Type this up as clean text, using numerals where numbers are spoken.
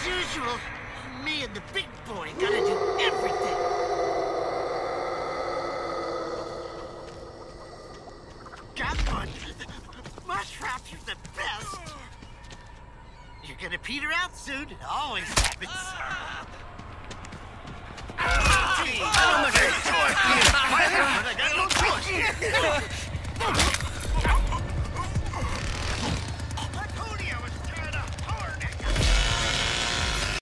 usual, me and the big boy gotta do everything. Got one. Mushrops are the best. You're gonna peter out soon. It always happens. Hey,